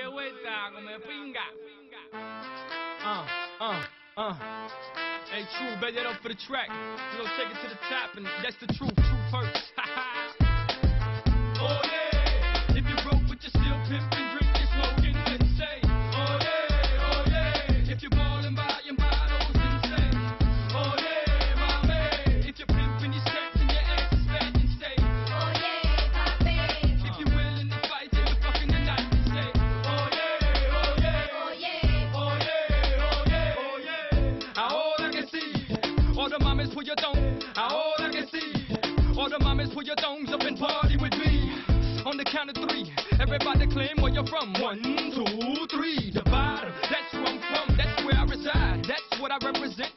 de vuelta, come pinga. Hey, true, bet that up for the track. You know, take it to the top, and that's the truth. Truth hurts. Oh yeah, if you broke but you still pimping, drinking, smoking, then say, oh yeah, if you're ballin' buying bottles, then say, oh yeah, mommy. If you're pimping your skirts and your ass is fat, then say, oh yeah, papi. If you're willing to fight till the fucking the night, then say, oh yeah, oh yeah, oh yeah, oh yeah, oh yeah, oh yeah. Ahora que sí, all the mamas pull your thong. Ahora que sí, all the mamas pull your thongs up and party with me. On the count of three, everybody claim where you're from. 1, 2, 3, the bottom. That's where I'm from, that's where I reside. That's what I represent,